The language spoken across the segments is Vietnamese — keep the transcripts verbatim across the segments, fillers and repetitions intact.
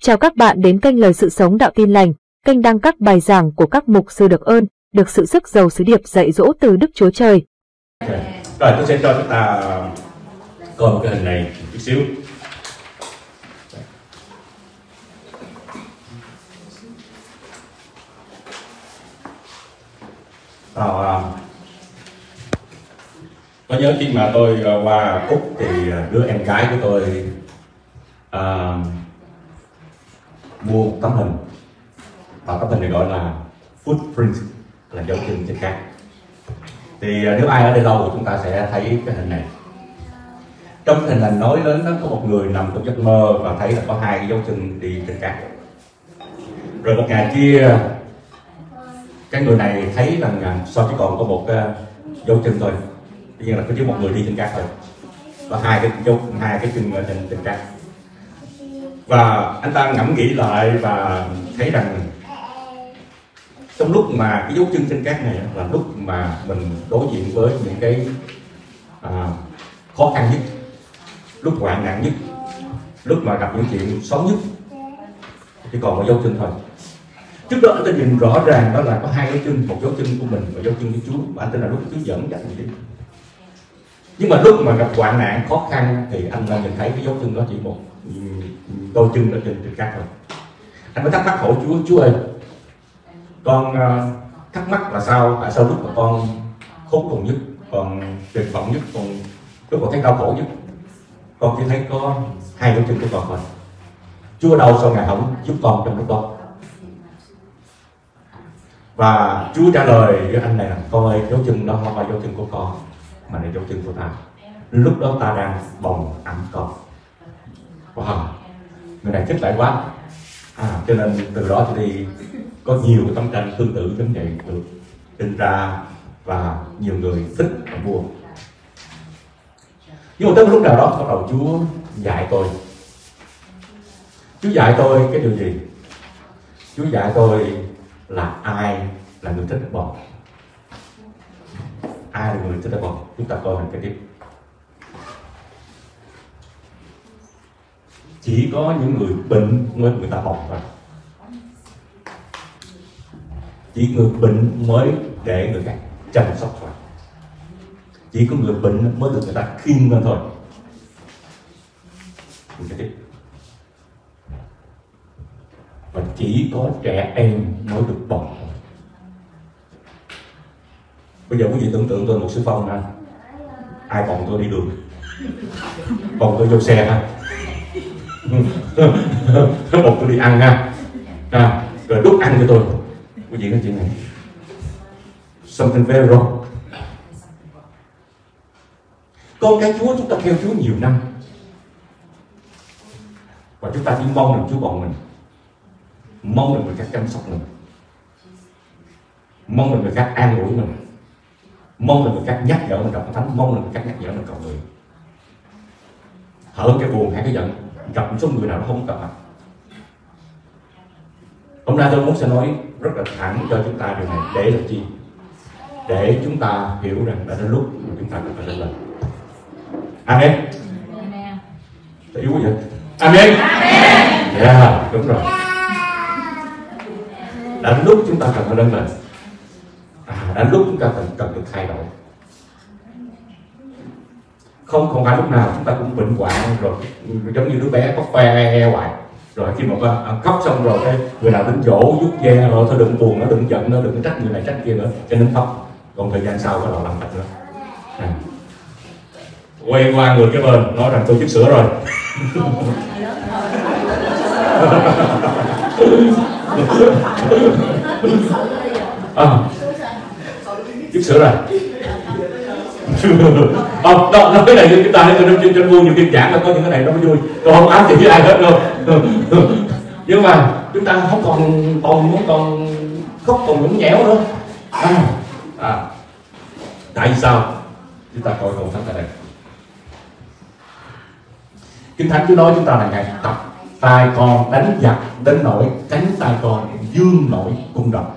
Chào các bạn đến kênh Lời Sự Sống Đạo Tin Lành, kênh đăng các bài giảng của các mục sư được ơn, được sự sức giàu sứ điệp dạy dỗ từ Đức Chúa Trời. Rồi tôi sẽ cho chúng ta coi một cái hình này một chút xíu. À, có nhớ khi mà tôi qua Úc thì đứa em gái của tôi à, mua một tấm hình, và tấm hình này gọi là footprint, là dấu chân trên cát. Thì nếu ai ở đây lâu thì chúng ta sẽ thấy cái hình này. Trong cái hình này nói đến nó có một người nằm trong giấc mơ và thấy là có hai cái dấu chân đi trên cát. Rồi một ngày kia cái người này thấy rằng sao chỉ còn có một uh, dấu chân thôi, tuy nhiên là có chỉ một người đi trên cát thôi, có hai cái dấu hai cái chân ở trên trên cát. Và anh ta ngẫm nghĩ lại và thấy rằng trong lúc mà cái dấu chân trên cát này là lúc mà mình đối diện với những cái à, khó khăn nhất, lúc hoạn nạn nhất, lúc mà gặp những chuyện xấu nhất, chỉ còn một dấu chân thôi. Trước đó anh ta nhìn rõ ràng đó là có hai dấu chân, một dấu chân của mình và dấu chân của Chúa, và anh ta là lúc Chúa dẫn dắt mình đi. Nhưng mà lúc mà gặp hoạn nạn khó khăn thì anh ta nhìn thấy cái dấu chân đó chỉ một đôi chân ở trên trên cát thôi. Anh mới thắc mắc hỏi Chúa, Chúa ơi, con uh, thắc mắc là sao, tại sao lúc mà con khốn cùng nhất, còn tuyệt vọng nhất, còn lúc mà thấy đau khổ nhất, con chỉ thấy có hai dấu chân của con thôi. Chúa đâu sao Ngài không giúp con trong lúc đó? Và Chúa trả lời với anh này là: con ơi, dấu chân đó không phải dấu chân của con, mà là dấu chân của ta. Lúc đó ta đang bồng ẵm con. Wow, người này thích lại quá. À, cho nên từ đó trở đi có nhiều cái tấm tranh tương tự giống vậy được in ra và nhiều người thích và mua. Nhưng mà tới lúc nào đó bắt đầu Chúa dạy tôi. Chúa dạy tôi cái điều gì? Chúa dạy tôi là ai là người thích bom. Ai là người thích bom? Chúng ta coi hình cái tiếp. Chỉ có những người bệnh mới người ta bọc thôi. Chỉ người bệnh mới để người khác chăm sóc thôi. Chỉ có người bệnh mới được người ta khiêng lên thôi. Cái tiếp. Và chỉ có trẻ em mới được bồng thôi. Bây giờ quý vị tưởng tượng tôi một sư phong ha, ai bồng tôi đi đường, bồng tôi vô xe ha, bồng tôi đi ăn ha, à, rồi đút ăn cho tôi. Quý vị nói chuyện này something very wrong. Con cái Chúa, chúng ta theo Chúa nhiều năm và chúng ta chỉ mong rằng Chúa bồng mình, mong rằng người khác chăm sóc mình, mong rằng người khác an ủi mình, mong rằng người khác nhắc nhở mình đọc thánh, mong rằng người khác nhắc nhở mình cầu nguyện. Hở cái buồn hay cái giận, gặp một số người nào nó không gặp mặt. Hôm nay tôi muốn sẽ nói rất là thẳng cho chúng ta điều này để làm chi? Để chúng ta hiểu rằng đã đến lúc mà chúng ta cần phải lên lời. Amen. Amen. Tại yếu quá vậy? Amen. Amen. Yeah, đúng rồi. Đã đến lúc chúng ta cần phải lên lời. À, đã đến lúc chúng ta cần cần được thay đổi. Không không phải lúc nào chúng ta cũng bệnh hoạn rồi giống như đứa bé có khoe e hoài. Rồi khi mà khóc xong rồi cái người nào đến dỗ vuốt ve rồi thôi đừng buồn, nó đừng giận, nó đừng trách người này trách kia nữa, cho nên khóc. Còn thời gian sau bắt đầu làm thật nữa. À. Quay qua người cái bên nói rằng tôi chích sữa rồi. À, chích sữa rồi. Không, đó, nói cái này chúng ta thấy trên trên vui nhiều khi giảng là có những cái này nó mới vui, còn không ám thì với ai hết đâu. Nhưng mà chúng ta không còn còn muốn còn khóc còn nhũng nhẽo nữa. À, à, tại vì sao? Chúng ta coi câu thánh tại đây. Kinh Thánh Chúa nói chúng ta là Ngài tập tay con đánh giặc đến nỗi cánh tay con dương nổi cung đồng.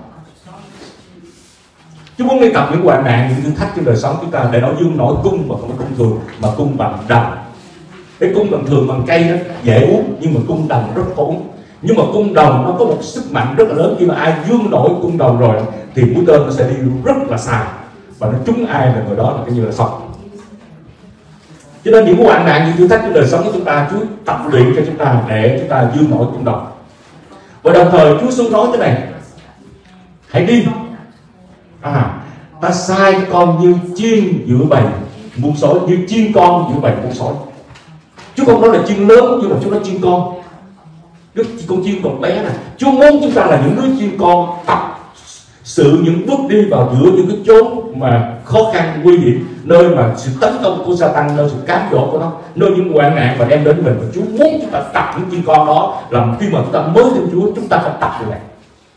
Chúa muốn đi tập những hoạn nạn, những thử thách trong đời sống chúng ta để nó dương nổi cung mà không phải cung thường, mà cung bằng đồng. Cái cung bằng thường bằng cây đó dễ uống, nhưng mà cung đồng rất khó uống. Nhưng mà cung đồng nó có một sức mạnh rất là lớn. Khi mà ai dương nổi cung đồng rồi thì mũi tên nó sẽ đi rất là xa, và nó trúng ai là người đó là cái như là xong. Cho nên những hoạn nạn, những thử thách trong đời sống của chúng ta, Chúa tập luyện cho chúng ta để chúng ta dương nổi cung đồng. Và đồng thời Chúa Giêsu nói thế này: hãy đi, à, ta sai con như chiên giữa bầy muôn sói, như chiên con giữa bầy muôn sói. Chúa không nói là chiên lớn, nhưng mà Chúa nói chiên con. Đức con chiên còn bé này, Chúa muốn chúng ta là những đứa chiên con, tập sự những bước đi vào giữa những cái chốn mà khó khăn, nguy hiểm, nơi mà sự tấn công của Satan, nơi sự cám dỗ của nó, nơi những hoạn nạn mà đem đến mình. Và Chúa muốn chúng ta tập những chiên con đó, làm khi mà chúng ta mới tin Chúa, chúng ta phải tập như này.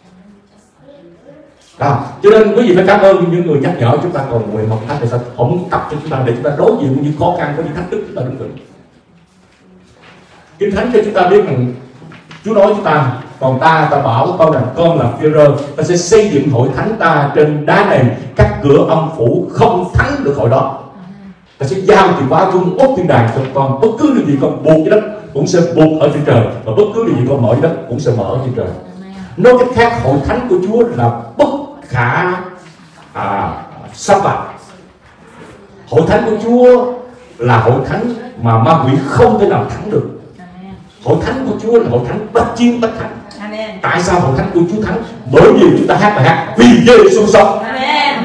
À, cho nên quý vị phải cảm ơn những người nhắc nhở chúng ta còn nguyện học thánh để sao không tập cho chúng ta, để chúng ta đối diện với những khó khăn, với những thách thức, chúng ta đứng vững. Kinh Thánh cho chúng ta biết rằng Chúa nói chúng ta: còn ta ta bảo con rằng con là Phi-rơ, ta sẽ xây dựng hội thánh ta trên đá này, các cửa âm phủ không thắng được hội đó. Ta sẽ giao chìa khóa chung ốt thiên đàng cho con, bất cứ điều gì con buộc dưới đất cũng sẽ buộc ở trên trời, và bất cứ điều gì con mở dưới đất cũng sẽ mở ở trên trời. Nói cách khác, hội thánh của Chúa là bất khả à, xâm phạm. Hội thánh của Chúa là hội thánh mà ma quỷ không thể nào thắng được. Hội thánh của Chúa là hội thánh bất chiến bất thắng. Amen. Tại sao hội thánh của Chúa thắng? Bởi vì chúng ta hát bài hát vì Giê-xu sống. Amen.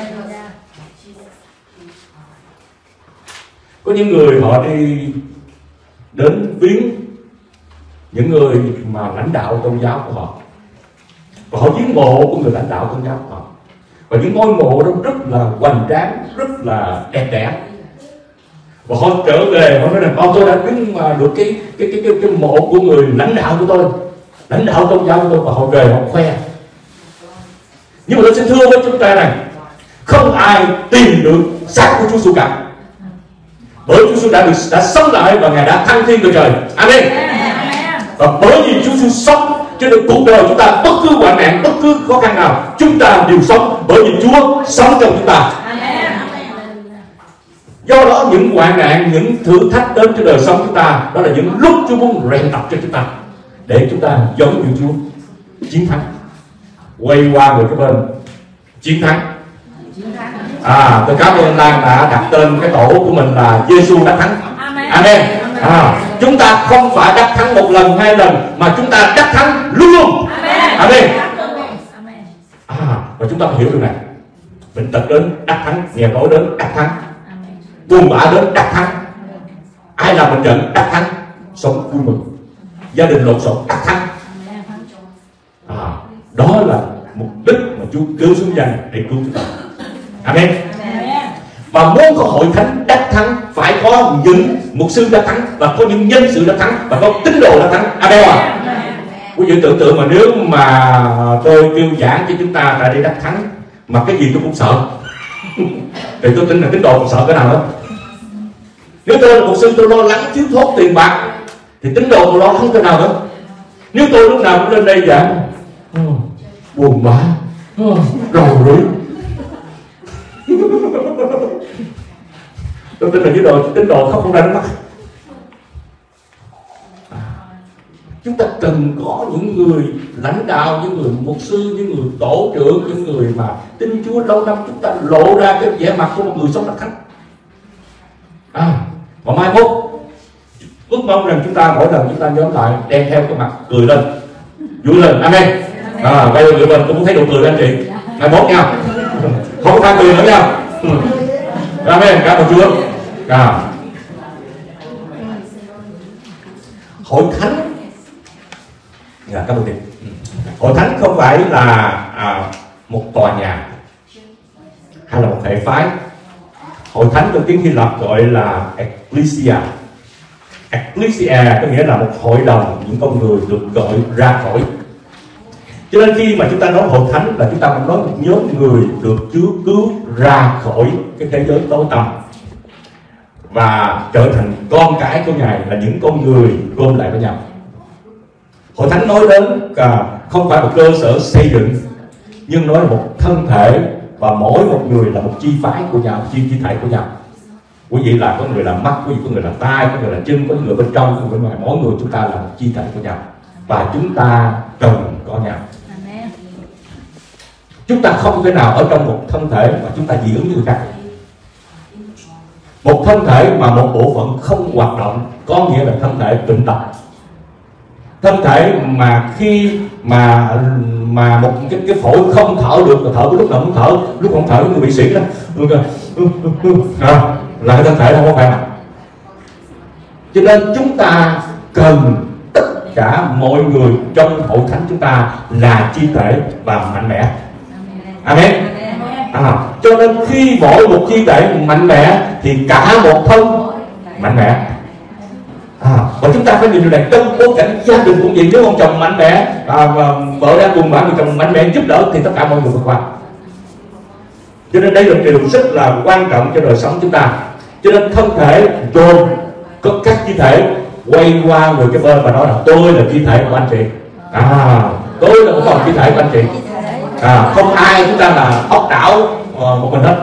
Có những người họ đi đến viếng những người mà lãnh đạo tôn giáo của họ, và họ viếng mộ của người lãnh đạo tôn giáo của họ, và những ngôi mộ đó rất là hoành tráng, rất là đẹp đẽ. Và họ trở về, họ nói rằng: con tôi đã viếng mà được cái cái cái cái, cái mộ của người lãnh đạo của tôi, lãnh đạo tôn giáo của tôi. Và họ về họ khoe. Nhưng mà tôi xin thưa với chúng ta này, không ai tìm được xác của Chúa Giêsu cả, bởi Chúa Giêsu đã được đã sống lại và Ngài đã thăng thiên về trời. Amen. Và bởi vì Chúa Giêsu sống, cho nên cuộc đời chúng ta bất cứ hoạn nạn, bất cứ khó khăn nào, chúng ta đều sống bởi vì Chúa sống trong chúng ta. Do đó những hoạn nạn, những thử thách đến cho đời sống chúng ta, đó là những lúc Chúa muốn rèn tập cho chúng ta để chúng ta giống như Chúa, chiến thắng. Quay qua người cái bên, chiến thắng. À, tôi cảm ơn anh Lan đã đặt tên cái tổ của mình là Giê-xu đắc thắng. Amen. À, chúng ta không phải đắc thắng một lần, hai lần, mà chúng ta đắc thắng luôn luôn. Amen. À, và chúng ta phải hiểu điều này. Bệnh tật đến đắc thắng, nghèo đói đến đắc thắng, buồn bã đến đắc thắng, ai làm mình giận đắc thắng, sống vui mừng, gia đình lộn xộn đắc thắng. À, đó là mục đích mà Chúa kêu xuống danh để cứu chúng ta. Amen. Mà muốn có hội thánh đắc thắng, phải có những mục sư đắc thắng, và có những nhân sự đắc thắng, và có tín đồ đắc thắng. Amen à? Quý vị tưởng tượng mà nếu mà tôi kêu giảng cho chúng ta tại đây đắc thắng mà cái gì tôi cũng sợ thì tôi tin là tín đồ còn sợ cái nào đó. Nếu tôi là một sư tôi lo lắng thiếu thốn tiền bạc thì tín đồ tôi lo lắng cái nào đó. Nếu tôi lúc nào cũng lên đây giảng oh, buồn bã, oh, rầu rượi, tôi tin là tín đồ tín đồ khóc không ra nước mắt. Chúng ta cần có những người lãnh đạo, những người mục sư, những người tổ trưởng, những người mà tin Chúa lâu năm, chúng ta lộ ra cái vẻ mặt của một người sống đắc thắng. À, và mai mốt ước mong rằng chúng ta mỗi lần chúng ta nhóm lại đem theo cái mặt cười lên, vui lên. Amen. À, bây giờ người mình cũng muốn thấy nụ cười lên chị. Mai mốt nha, không có than cười nữa nha. Amen. Cảm ơn Chúa. À, hội thánh. Dạ, cảm ơn chị. Hội thánh không phải là à, một tòa nhà hay là một hệ phái. Hội thánh trong tiếng Hy Lạp gọi là Ecclesia. Ecclesia có nghĩa là một hội đồng những con người được gọi ra khỏi. Cho nên khi mà chúng ta nói hội thánh là chúng ta cũng nói một nhóm người được Chúa cứu ra khỏi cái thế giới tối tăm và trở thành con cái của Ngài, là những con người gom lại với nhau. Hội thánh nói đến à, không phải một cơ sở xây dựng, nhưng nói là một thân thể, và mỗi một người là một chi phái của nhau, chi chi thể của nhau. Quý vị là có người là mắt, quý vị có người là tai, có người là chân, có người bên trong, có người bên ngoài. Mỗi người chúng ta là một chi thể của nhau. và chúng ta cần có nhau. Chúng ta không thể nào ở trong một thân thể mà chúng ta dị ứng với người khác. Một thân thể mà một bộ phận không hoạt động có nghĩa là thân thể bệnh tật. Thân thể mà khi mà mà một cái, cái phổi không thở được, thở lúc nào muốn thở, lúc không thở người bị sĩ đó à, là cái thân thể không có khỏe mạnh. Cho nên chúng ta cần tất cả mọi người trong hội thánh chúng ta là chi thể và mạnh mẽ. Amen. À, cho nên khi mỗi một chi thể mạnh mẽ thì cả một thân mạnh mẽ. À, và chúng ta phải nhìn điều này trong bối cảnh gia đình cũng vậy. Nếu ông chồng mạnh mẽ, à, và vợ đang buồn bã, người chồng mạnh mẽ giúp đỡ thì tất cả mọi người vượt qua. Cho nên đây là một điều rất là quan trọng cho đời sống chúng ta. Cho nên thân thể gồm có các chi thể quay qua người cái bên và nói là tôi là chi thể của anh chị. À, tôi là một phần chi thể của anh chị. À, không ai chúng ta là ốc đảo uh, một mình hết.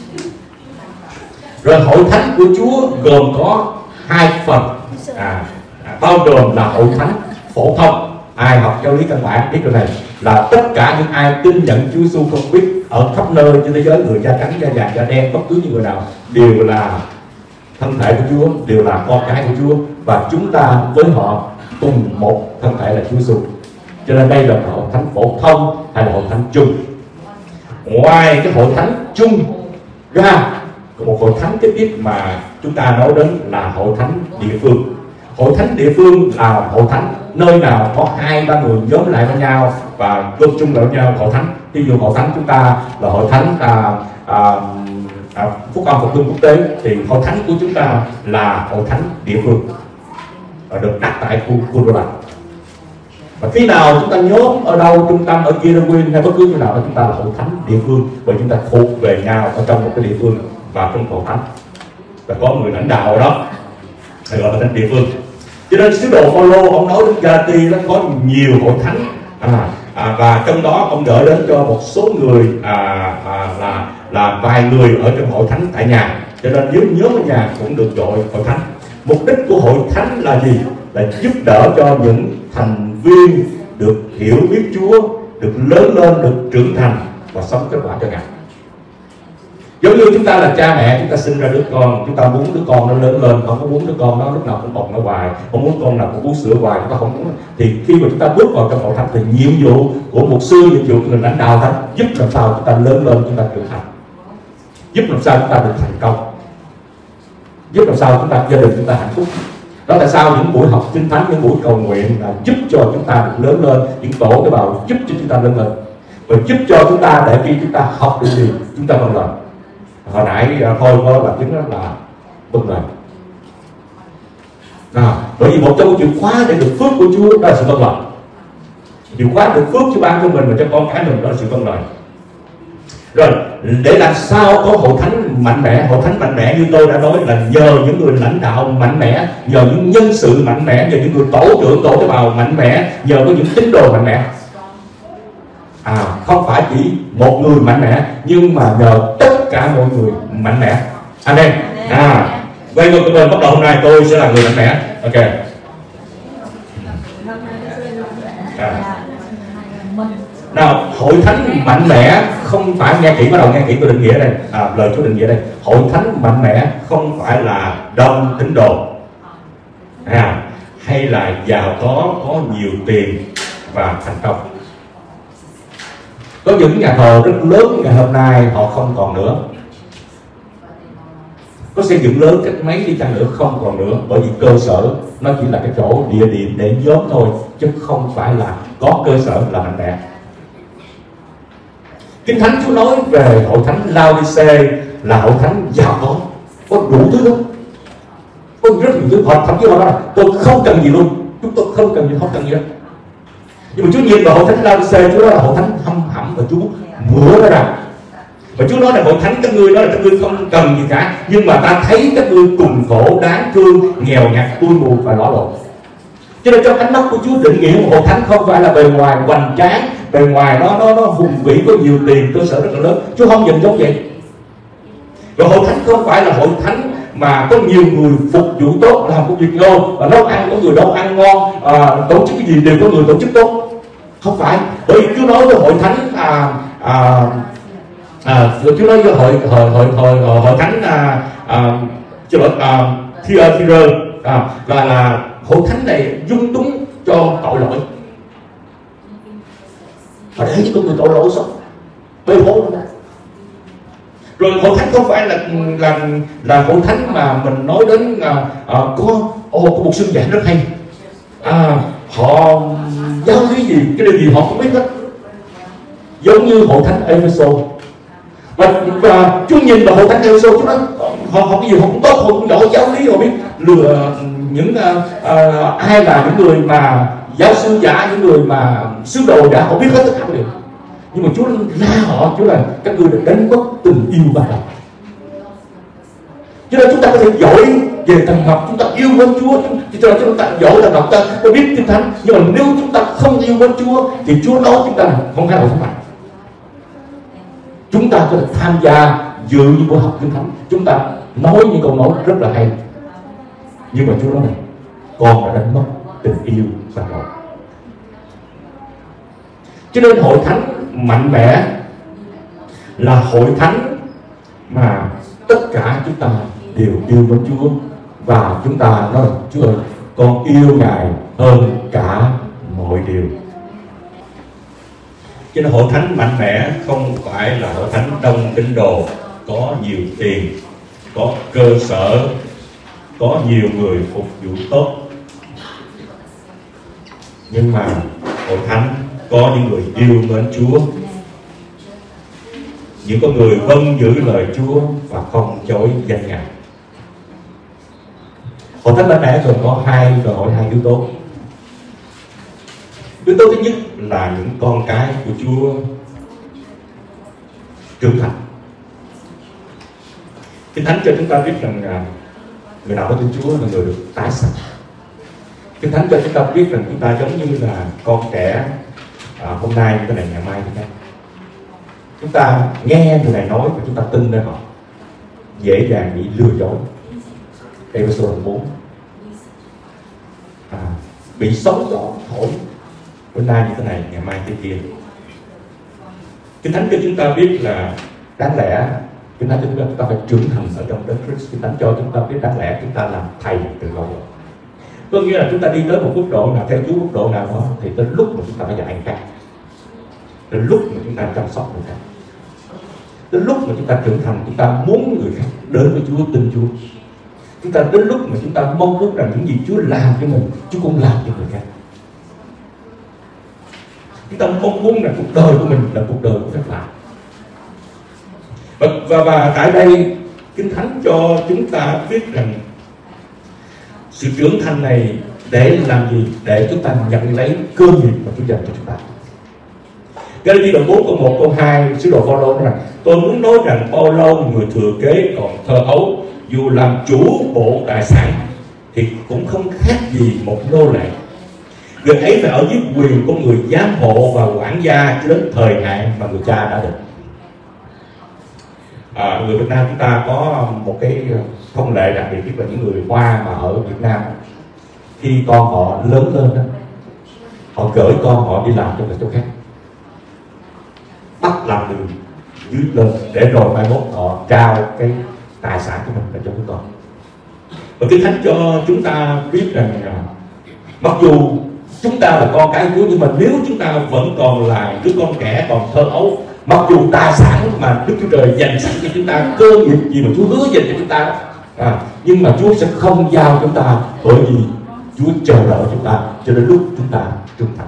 Rồi hội thánh của Chúa gồm có hai phần, à, bao gồm là hội thánh phổ thông. Ai học giáo lý căn bản biết điều này, là tất cả những ai tin nhận Chúa Giêsu không biết ở khắp nơi trên thế giới, người da trắng, da vàng, da đen, bất cứ những người nào đều là thân thể của Chúa, đều là con cái của Chúa, và chúng ta với họ cùng một thân thể là Chúa Giêsu. Cho nên đây là hội thánh phổ thông hay là hội thánh chung. Ngoài cái hội thánh chung ra, có một hội thánh tiếp tiếp mà chúng ta nói đến là hội thánh địa phương. Hội thánh địa phương là hội thánh nơi nào có hai ba người nhóm lại với nhau và gom chung lại với nhau hội thánh. Ví dụ hội thánh chúng ta là hội thánh à, à, à, Phúc Âm Phục Hưng Quốc tế, thì hội thánh của chúng ta là hội thánh địa phương và được đặt tại khu khu đô la. Và khi nào chúng ta nhóm ở đâu, trung tâm ở Kiraguin hay bất cứ chỗ nào đó, chúng ta là hội thánh địa phương, bởi chúng ta thuộc về nhau ở trong một cái địa phương và trong hội thánh, và có người lãnh đạo ở đó, hay gọi là thánh địa phương. Cho nên sứ đồ Phaolô ông nói đến Galati nó có nhiều hội thánh, à, à, và trong đó ông gửi đến cho một số người à, à, là là vài người ở trong hội thánh tại nhà. Cho nên nếu nhóm ở nhà cũng được gọi hội thánh. Mục đích của hội thánh là gì? Là giúp đỡ cho những thành viên được hiểu biết Chúa, được lớn lên, được trưởng thành và sống kết quả cho Ngài. Giống như chúng ta là cha mẹ, chúng ta sinh ra đứa con, chúng ta muốn đứa con nó lớn lên, không có muốn đứa con nó lúc nào cũng bồng nó hoài, không muốn con nào cũng bú sữa hoài, chúng ta không muốn. Thì khi mà chúng ta bước vào trong hội thánh thì nhiệm vụ của mục sư, nhiệm vụ của người lãnh đạo thánh giúp làm sao chúng ta lớn lên, chúng ta trưởng thành, giúp làm sao chúng ta được thành công, giúp làm sao chúng ta gia đình chúng ta hạnh phúc. Đó tại sao những buổi học kinh thánh, những buổi cầu nguyện là giúp cho chúng ta được lớn lên, những tổ tế bào giúp cho chúng ta lớn lên và giúp cho chúng ta để khi chúng ta học được gì chúng ta vâng lời. Hồi nãy thôi có là chứng đó là vâng lời. À, bởi vì một trong những chìa khóa để được phước của Chúa đó là sự vâng lời. Chìa khóa được phước cho ban cho mình và cho con cái mình đó là sự vâng lời. Rồi để làm sao có hội thánh mạnh mẽ, hội thánh mạnh mẽ như tôi đã nói là nhờ những người lãnh đạo mạnh mẽ, nhờ những nhân sự mạnh mẽ, nhờ những người tổ trưởng tổ tế bào mạnh mẽ, nhờ có những tín đồ mạnh mẽ. À, không phải chỉ một người mạnh mẽ, nhưng mà nhờ tất cả mọi người mạnh mẽ. Amen. À, quay ngược bên bắt đầu hôm nay tôi sẽ là người mạnh mẽ. Ok. À. Nào, hội thánh mạnh mẽ không phải, nghe kỹ, bắt đầu nghe kỹ tôi định nghĩa đây, à, lời Chúa định nghĩa đây. Hội thánh mạnh mẽ không phải là đông tín đồ, à, hay là giàu có, có nhiều tiền và thành công. Có những nhà thờ rất lớn ngày hôm nay họ không còn nữa. Có xây dựng lớn cách mấy đi chăng nữa không còn nữa, bởi vì cơ sở nó chỉ là cái chỗ địa điểm để nhóm thôi, chứ không phải là có cơ sở là mạnh mẽ. Kinh Thánh Chúa nói về hội thánh Laodice là hội thánh giàu có, có đủ thứ lắm, có rất nhiều thứ. Họ thậm chí họ nói là tôi không cần gì luôn, chúng tôi không cần gì, không cần gì hết. Nhưng mà Chúa nhìn vào hội thánh Laodice, Chúa nói là hội thánh hăm hẩm và Chúa mửa nó ra. Và Chúa nói là hội thánh các ngươi đó là các ngươi không cần gì cả, nhưng mà ta thấy các ngươi cùng khổ, đáng thương, nghèo nhặt, tui mù và lõa lồ. Cho nên trong ánh mắt của Chúa định nghĩa một hội thánh không phải là bề ngoài hoành tráng, bề ngoài nó nó nó hùng vĩ, có nhiều tiền, cơ sở rất là lớn. Chúa không nhìn giống vậy. Và hội thánh không phải là hội thánh mà có nhiều người phục vụ tốt, làm công việc ngon, và nấu ăn có người nấu ăn ngon, à, tổ chức cái gì đều có người tổ chức tốt. Không phải, bởi vì Chúa nói với hội thánh à, à, à, Chúa nói với hội hội hội hội, hội, hội thánh à, à, xin lỗi à, Thyatira à, là là hội thánh này dung túng cho tội lỗi, họ để cho người tội lỗi sống bê bối đó. Rồi hội thánh không phải là là là hội thánh mà mình nói đến à, à, có ô có một sư giảng rất hay, à, họ giáo lý gì cái điều gì họ không biết hết, giống như hội thánh Ephesos. Và, và Chúa nhìn vào hội thánh Ephesos, Chúa nói họ họ cái gì họ cũng tốt, họ cũng giỏi giáo lý, họ biết lừa những uh, uh, ai là những người mà giáo sư giả, những người mà sứ đồ giả, họ biết hết tất cả các điều. Nhưng mà Chúa la họ, Chúa là các ngươi đã đánh mất tình yêu ban đầu. Cho nên chúng ta có thể giỏi về thần học, chúng ta yêu mến Chúa, cho nên chúng ta giỏi thần học, ta có biết Kinh Thánh, nhưng mà nếu chúng ta không yêu mến Chúa thì Chúa nói chúng ta không thể nào thắng. Chúng ta có thể tham gia dự những buổi học Kinh Thánh, chúng ta nói những câu nói rất là hay, nhưng mà Chúa nói này, con đã đánh mất tình yêu ban đầu. Cho nên hội thánh mạnh mẽ là hội thánh mà tất cả chúng ta đều yêu mến Chúa, và chúng ta nói Chúa ơi, con yêu Ngài hơn cả mọi điều. Cho nên hội thánh mạnh mẽ không phải là hội thánh đông tín đồ, có nhiều tiền, có cơ sở, có nhiều người phục vụ tốt, nhưng mà hội thánh có những người yêu mến Chúa, những con người vâng giữ lời Chúa và không chối danh Ngài. Hội thánh mạnh mẽ còn có hai đòi hỏi hai yếu tố. Yếu tố thứ nhất là những con cái của Chúa trưởng thành. Kinh Thánh cho chúng ta biết rằng người nào có tin Chúa là người được tái sanh. Kinh Thánh cho chúng ta biết rằng chúng ta giống như là con trẻ, à, hôm nay như thế này, ngày mai như thế này. Chúng ta nghe người này nói và chúng ta tin nơi họ, dễ dàng bị lừa dối. Ephesos bốn, à, bị sóng gió thổi, hôm nay như thế này, ngày mai thế kia. Kinh Thánh cho chúng ta biết là đáng lẽ Kinh Thánh cho chúng ta, chúng ta phải trưởng thành ở trong đấng Christ. Kinh Thánh cho chúng ta biết đáng lẽ chúng ta làm thầy từ lâu rồi. Có nghĩa là chúng ta đi tới một mức độ nào, theo Chúa mức độ nào đó, thì tới lúc mà chúng ta phải dạy người khác, tới lúc mà chúng ta chăm sóc người khác, đến lúc mà chúng ta trưởng thành, chúng ta muốn người khác đến với Chúa, tin Chúa. Chúng ta đến lúc mà chúng ta mong muốn rằng những gì Chúa làm cho mình, Chúa cũng làm cho người khác. Chúng ta mong muốn rằng cuộc đời của mình là cuộc đời của phép lạ. Và, và, và tại đây Kinh Thánh cho chúng ta biết rằng sự trưởng thành này để làm gì? Để chúng ta nhận lấy cơ nghiệp mà Chúa dành cho chúng ta. Galati đoạn bốn câu một câu hai, sứ đồ Phaolô nói rằng tôi muốn nói rằng Phaolô người thừa kế còn thơ ấu, dù làm chủ bộ tài sản thì cũng không khác gì một nô lệ. Người ấy phải ở dưới quyền của người giám hộ và quản gia cho đến thời hạn mà người cha đã định. À, người Việt Nam chúng ta có một cái thông lệ đặc biệt, nhất là những người Hoa mà ở Việt Nam, khi con họ lớn lên đó, họ gửi con họ đi làm cho người chỗ khác, bắt làm đường dưới lên, để rồi mai mốt họ trao cái tài sản của mình là cho chúng con. Và Kinh Thánh cho chúng ta biết rằng mặc dù chúng ta là con cái Chúa, nhưng mà nếu chúng ta vẫn còn là đứa con trẻ còn thơ ấu, mặc dù tài sản mà Đức Chúa Trời dành sẵn cho chúng ta, cơ nghiệp gì mà Chúa hứa dành cho chúng ta, à, nhưng mà Chúa sẽ không giao chúng ta, bởi vì Chúa chờ đợi chúng ta cho đến lúc chúng ta trưởng thành.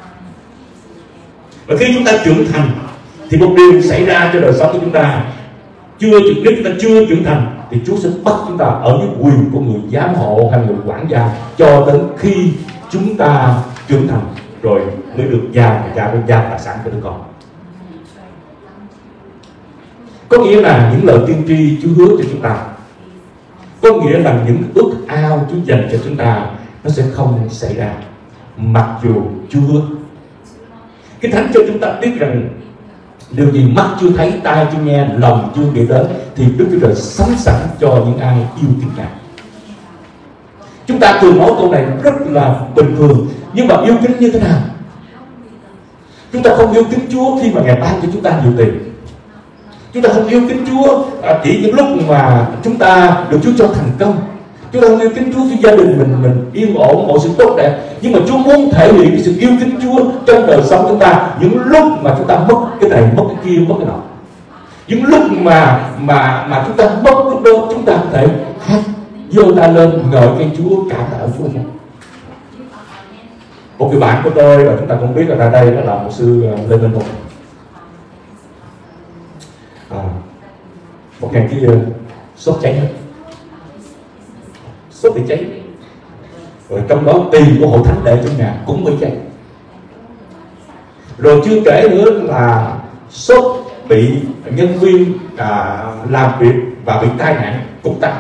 Và khi chúng ta trưởng thành thì một điều xảy ra cho đời sống của chúng ta. Chưa nếu chúng ta chưa trưởng thành thì Chúa sẽ bắt chúng ta ở dưới quyền của người giám hộ hay người quản gia cho đến khi chúng ta trưởng thành rồi mới được giao người cha mới giao tài sản cho đứa con. Có nghĩa là những lời tiên tri Chúa hứa cho chúng ta, có nghĩa là những ước ao Chúa dành cho chúng ta nó sẽ không xảy ra, mặc dù Chúa hứa. Kinh Thánh cho chúng ta biết rằng Điều gì mắt chưa thấy, tai chưa nghe, lòng chưa nghĩ đến thì Đức Chúa Trời sẵn sẵn cho những ai yêu kính Ngài. Chúng ta thường nói câu này rất là bình thường, nhưng mà yêu kính như thế nào? Chúng ta không yêu kính Chúa khi mà Ngài ban cho chúng ta nhiều tiền. Chúng ta không yêu kính Chúa chỉ những lúc mà chúng ta được Chúa cho thành công. Chúng ta không yêu kính Chúa khi gia đình mình mình yên ổn, mọi sự tốt đẹp. Nhưng mà Chúa muốn thể hiện cái sự yêu kính Chúa trong đời sống chúng ta những lúc mà chúng ta mất cái này, mất cái kia, mất cái nọ. Những lúc mà mà mà chúng ta mất lúc đó, chúng ta có thể hát giơ tay lên ngợi khen Chúa, cảm tạ Chúa. Một người bạn của tôi và chúng ta cũng biết là ra đây đó là một sư Lê Minh Hùng. À, một ngày kia sốt cháy hết, sốt bị cháy, rồi trong đó tiền của hội thánh để trong nhà cũng bị cháy. Rồi chưa kể nữa là sốt bị nhân viên à, làm việc và bị tai nạn cục tay.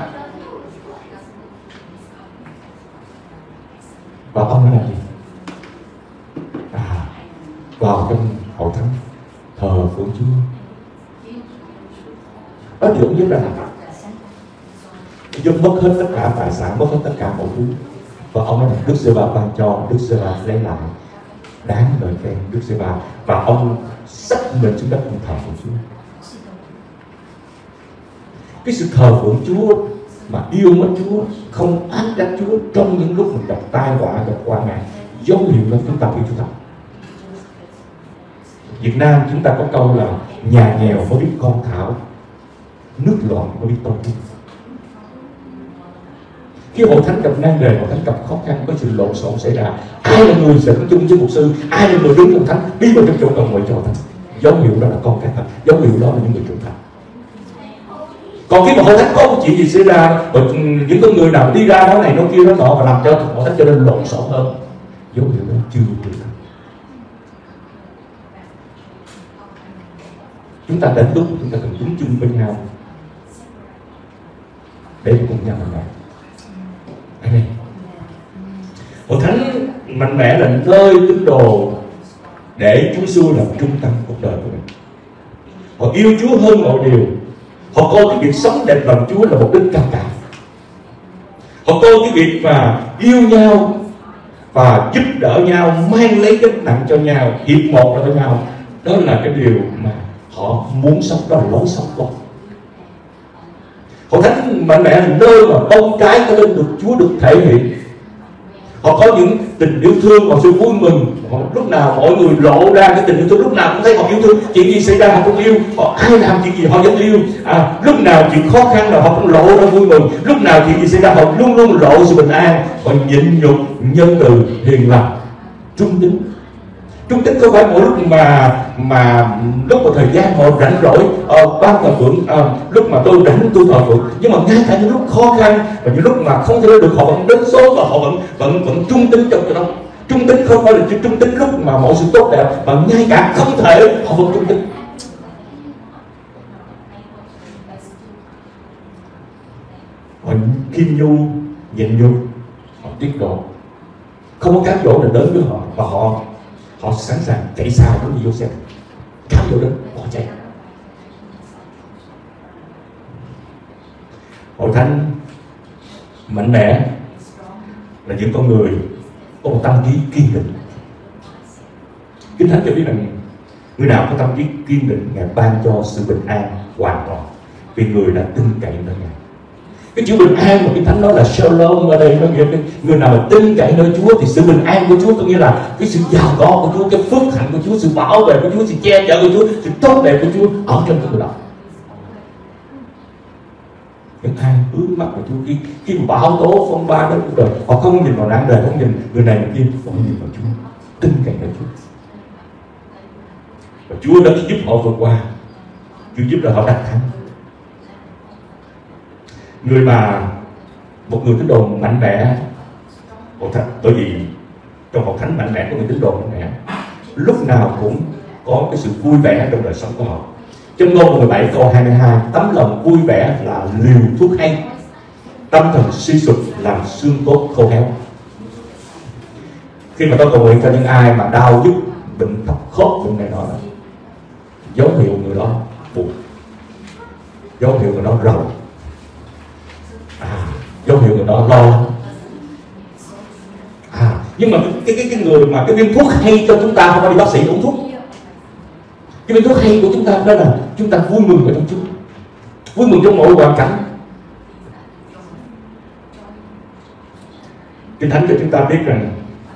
Và ông nói là gì? À, vào trong hội thánh thờ phượng Chúa. Đó thì ông giúp ra làm giúp mất hết tất cả tài sản, mất hết tất cả mọi thứ. Và ông nói là Đức Giê-va ban cho, Đức Giê-va lấy lại, đáng lời khen Đức Giê-va. Và ông xách mình xuống đất ông thờ phượng Chúa. Cái sự thờ phượng Chúa mà yêu mến Chúa, không ác đắc Chúa trong những lúc mình gặp tai họa, gặp qua ngại, dấu hiệu đó chúng ta yêu Chúa thật. Việt Nam chúng ta có câu là nhà nghèo mới biết con thảo, nước loạn mới biết tôi. Khi hội thánh gặp nan đề, hội thánh gặp khó khăn, có sự lộn xộn xảy ra, ai là người sẽ có chung với mục sư, ai là người đứng trong thánh, đi vào trong chỗ cầu nguyện cho hội thánh. Dấu hiệu đó là con cái thật, dấu hiệu đó là những người trưởng thành. Còn khi mà hội thánh có một chuyện gì xảy ra, những con người nào đi ra nói này nói kia nói nọ và làm cho hội thánh trở nên lộn xộn hơn, dấu hiệu đó chưa trưởng thành. Chúng ta đến lúc chúng ta cần đứng chung với nhau để cùng nhau mạnh mẽ. Amen. Hội thánh mạnh mẽ là nơi tín đồ để Chúa Giêsu làm trung tâm cuộc đời của mình. Họ yêu Chúa hơn mọi điều. Họ coi cái việc sống đẹp lòng Chúa là một đích cao cả. Họ coi cái việc mà yêu nhau và giúp đỡ nhau, mang lấy cái nặng cho nhau, hiệp một với nhau, đó là cái điều mà họ muốn sống, đó là lối sống của họ. Hội thánh mạnh mẽ là nơi mà bông trái cái lên được Chúa được thể hiện. Họ có những tình yêu thương và sự vui mừng. Họ, lúc nào mọi người lộ ra cái tình yêu thương, lúc nào cũng thấy họ yêu thương. Chuyện gì xảy ra họ cũng yêu, họ ai làm chuyện gì họ vẫn yêu. À, lúc nào chuyện khó khăn là họ cũng lộ ra vui mừng. Lúc nào chuyện gì xảy ra họ luôn luôn lộ sự bình an. Họ nhịn nhục, nhân từ, hiền lành, trung tín. Trung tín không phải mỗi lúc mà mà lúc mà thời gian họ rảnh rỗi uh, ban thờ phượng, uh, lúc mà tôi rảnh tôi thờ phượng, nhưng mà ngay cả những lúc khó khăn và những lúc mà không thể được họ vẫn đến số và họ vẫn vẫn vẫn trung tín trong cái đó. Trung tín không phải là trung tín lúc mà mọi sự tốt đẹp, mà ngay cả không thể họ vẫn trung tín. Họ khiêm nhu, nhịn nhục, họ tiết độ, không có cám dỗ nào đến với họ và họ họ sẵn sàng chạy xa giống như Joseph, cám dỗ đến bỏ chạy. Hội thánh mạnh mẽ là những con người có một tâm trí kiên định. Kinh Thánh cho biết rằng người nào có tâm trí kiên định, Ngài ban cho sự bình an hoàn toàn vì người đã tin cậy nơi Ngài. Cái chữ bình an mà Kinh Thánh nói là shalom ở đây, nó nghĩa là người nào mà tin cậy nơi Chúa thì sự bình an của Chúa có nghĩa là cái sự giàu có của Chúa, cái phước hạnh của Chúa, sự bảo vệ của Chúa, sự che chở của Chúa, sự tốt đẹp của Chúa ở trong người đó. Những ai ước mắt của Chúa khi khi mà bão tố phong ba đến cuộc đời, họ không nhìn vào nạn đời, không nhìn người này người kia, họ nhìn vào Chúa, tin cậy nơi Chúa. Và Chúa đã giúp họ vượt qua, Chúa giúp là họ đắc thắng. Người mà một người tín đồ mạnh mẽ, hội thánh, bởi vì trong hội thánh mạnh mẽ của người tín đồ mạnh mẽ lúc nào cũng có cái sự vui vẻ trong đời sống của họ. Trong Ngôn mười bảy câu hai mươi hai, tấm lòng vui vẻ là liều thuốc hay, tâm thần suy sụp làm xương cốt khô héo. Khi mà tôi cầu nguyện cho những ai mà đau nhức, bệnh thấp khớp, bệnh này nọ, dấu hiệu người đó buồn, dấu hiệu người đó rầu, à, dấu hiệu người đó lo. À, nhưng mà cái cái cái người mà cái viên thuốc hay cho chúng ta không phải đi bác sĩ uống thuốc. Cái viên thuốc hay của chúng ta đó là chúng ta vui mừng ở trong Chúa, vui mừng trong mọi hoàn cảnh. Kinh Thánh cho chúng ta biết rằng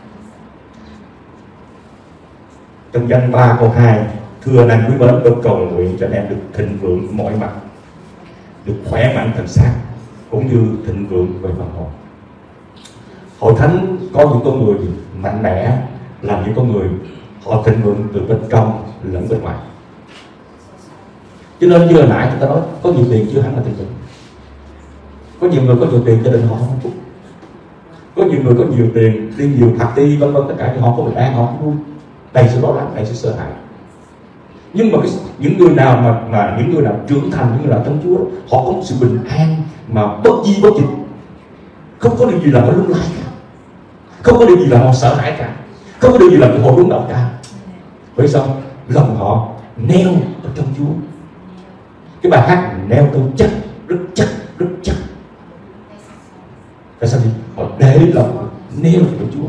trong Danh ba câu hai: thưa anh quý mến, tôi cầu nguyện cho anh em được thịnh vượng mọi mặt, được khỏe mạnh thần xác, cũng như thịnh vượng về phần hồn. Hội thánh có những con người mạnh mẽ, là những con người họ thịnh vượng từ bên trong lẫn bên ngoài. Cho nên như hồi nãy chúng ta nói, có nhiều tiền chưa hẳn là thịnh vượng. Có nhiều người có nhiều tiền gia đình họ không phúc. Có nhiều người có nhiều tiền, đi nhiều party vân vân tất cả, nhưng họ có bình an, họ không vui, đầy sự lo lắng, đầy sự sợ hãi. Nhưng mà cái, những người nào mà, mà những người nào trưởng thành, những người nào trong Chúa, họ có một sự bình an mà bất di bất dịch, không có điều gì làm họ lung lay cả, không có điều gì làm họ sợ hãi cả, không có điều gì làm họ rung động cả. Bởi sao? Lòng họ neo ở trong Chúa. Cái bài hát neo tôi chắc, rất chắc, rất chắc. Tại sao? Thì họ để lòng neo ở Chúa,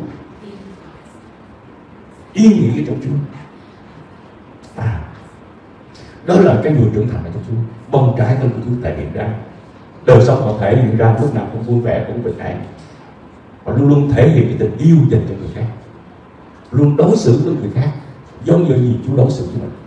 yên nghỉ trong Chúa. À, đó là cái người trưởng thành ở trong Chúa. Bông trái của Chúa thể hiện ra, đời sống họ thể hiện ra lúc nào cũng vui vẻ, cũng bình an. Họ luôn luôn thể hiện cái tình yêu dành cho người khác, luôn đối xử với người khác giống như gì Chúa đối xử với mình.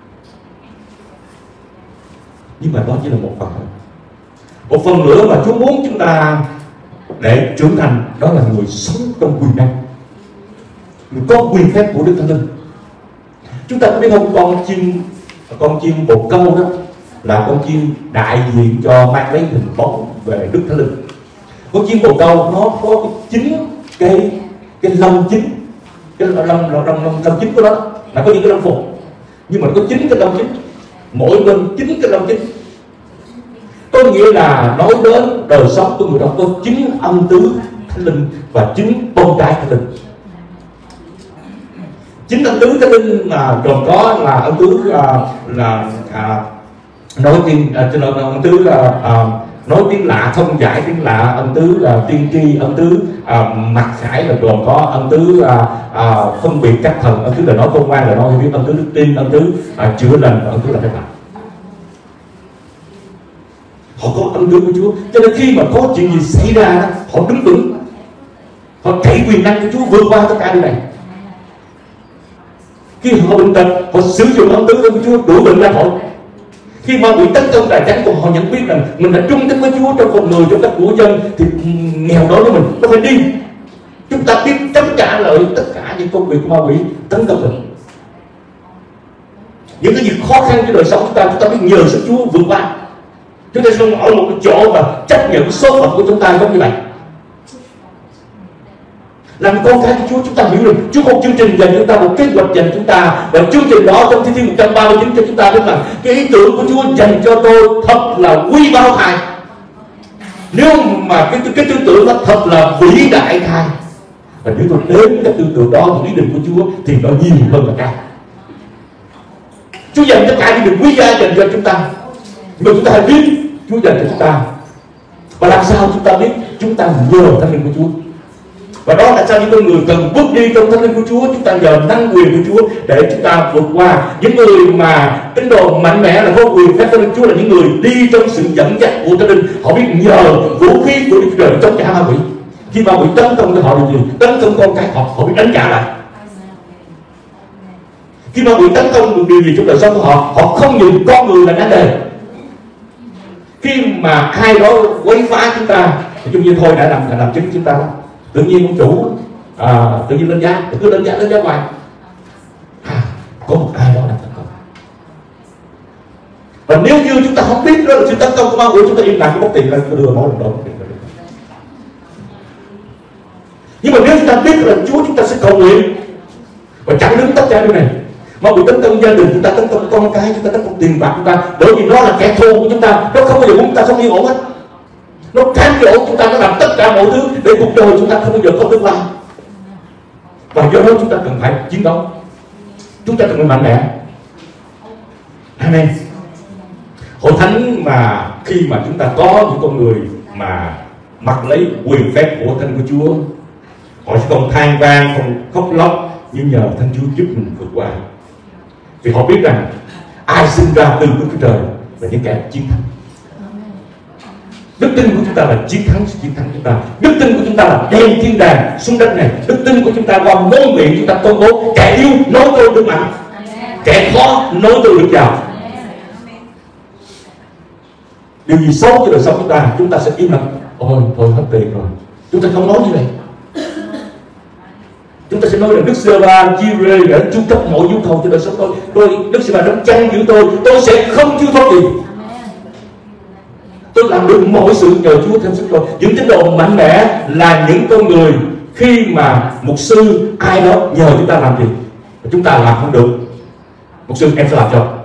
Nhưng mà đó chỉ là một phần thôi. Một phần nữa mà Chúa muốn chúng ta để trưởng thành, đó là người sống trong quyền năng, người có quyền phép của Đức Thánh Linh. Chúng ta có biết không, con chim con chim bồ câu đó là con chim đại diện cho mang lấy hình bóng về Đức Thánh Linh. Con chim bồ câu nó có chín cái cái lông chính, cái lông lông lông lông lông chính của nó là có những cái lông phục, nhưng mà nó có chín cái lông chính, mỗi bên chín cái lông chính. Có nghĩa là nói đến đời sống của người đó có chín âm tứ Thánh Linh và chín bông trái Thánh Linh. Chín âm tứ Thánh Linh là gồm có là âm tứ là, là à, nói tiếng à, âm tứ là à, nói tiếng lạ, thông giải tiếng lạ, âm tứ là tiên tri, âm tứ à, mặc khải là gồm có âm tứ à, à, phân biệt các thần, âm tứ là nói công quan, là nói biết, âm tứ đức tin, âm tứ à, chữa lành, âm tứ là phép lạ. Họ có âm tứ của Chúa, cho nên khi mà có chuyện gì xảy ra, họ đứng vững, họ cậy quyền năng của Chúa vượt qua tất cả điều này. Khi họ bệnh tật, họ sử dụng âm tứ của Chúa đuổi bệnh ra khỏi. Khi ma quỷ tấn công tài chánh của họ nhận biết rằng mình đã trung tín với Chúa trong con người, trong các của dân, thì nghèo đói với mình nó phải đi. Chúng ta biết chống trả lại tất cả những công việc của ma quỷ tấn công mình. Những cái gì khó khăn trong đời sống chúng ta, chúng ta biết nhờ sức Chúa vượt qua. Chúng ta không ở một cái chỗ mà chấp nhận số phận của chúng ta giống như vậy. Làm con cái của Chúa, chúng ta hiểu được Chúa có chương trình dành cho chúng ta, một kế hoạch dành cho chúng ta, và chương trình đó trong Thi Thiên một trăm ba mươi chín cho chúng ta biết rằng cái ý tưởng của Chúa dành cho tôi thật là quý báu thai. Nếu mà cái cái tư tưởng nó thật là vĩ đại thai, và nếu tôi đến cái tư tưởng đó, những ý định của Chúa thì nó nhiều hơn là cả. Chúa dành tất cả những điều quý giá dành cho chúng ta, nhưng mà chúng ta hãy biết Chúa dành cho chúng ta. Và làm sao chúng ta biết? Chúng ta nhờ Thánh Linh của Chúa. Và đó là sao những con người cần bước đi trong Thánh Linh của Chúa. Chúng ta nhờ năng quyền của Chúa để chúng ta vượt qua. Những người mà tín đồ mạnh mẽ là có quyền phép Thánh Linh Chúa là những người đi trong sự dẫn dắt của Thánh Linh. Họ biết nhờ vũ khí của Đức Trời chống trả ma quỷ. Khi ma quỷ tấn công cho họ điều gì, tấn công con cái họ, họ biết đánh trả lại. Khi ma quỷ tấn công được điều gì trong đời sống của họ, họ không nhìn con người là đáng đề. Khi mà ai đó quấy phá chúng ta, thì chung như thôi đã làm đã làm chứng chúng ta đó. Tự nhiên ông chủ à, tự nhiên lên giá, thì cứ lên giá lên giá hoài. À, có một ai đó đang tấn công. Và nếu như chúng ta không biết đó là sự tấn công của ma quỷ, chúng ta im lặng cái bốc tiền lên đưa mỗi lần đó. Nhưng mà nếu chúng ta biết là Chúa, chúng ta sẽ cầu nguyện và chặn đứng tất cả điều này. Ma quỷ tấn công gia đình chúng ta, tấn công con cái chúng ta, tấn công tiền bạc chúng ta, bởi vì nó là kẻ thù của chúng ta, nó không bao giờ muốn chúng ta sống yên ổn hết. Nó cám dỗ chúng ta, nó làm tất cả mọi thứ để cuộc đời chúng ta không bao giờ có tương lai. Và do đó chúng ta cần phải chiến đấu, chúng ta cần phải mạnh mẽ. Amen. Hội thánh mà khi mà chúng ta có những con người mà mặc lấy quyền phép của thân của Chúa, họ sẽ không than vang, không khóc lóc, nhưng nhờ thân Chúa giúp mình vượt qua. Vì họ biết rằng ai sinh ra từ Đức Chúa Trời là những kẻ chiến thắng. Đức tin của chúng ta là chiến thắng sự chiến thắng chúng ta. Đức tin của chúng ta là đem thiên đàng xuống đất này. Đức tin của chúng ta qua ngôn miệng chúng ta công bố kẻ yếu nói tôi được mạnh, kẻ khó nói tôi được giàu. Điều gì xấu cho đời sống chúng ta, chúng ta sẽ im lặng. Ôi thôi hết tiền rồi. Chúng ta không nói như vậy. Chúng ta sẽ nói là Đức Giê-hô-va Jireh đã chu cấp mọi nhu cầu cho đời sống tôi. Tôi Đức Giê-hô-va đấng chăn giữ tôi, tôi sẽ không thiếu thốn gì. Tôi làm được mọi sự nhờ Chúa thêm sức tôi. Những tín đồ mạnh mẽ là những con người khi mà mục sư ai đó nhờ chúng ta làm gì mà chúng ta làm không được, mục sư em sẽ làm cho.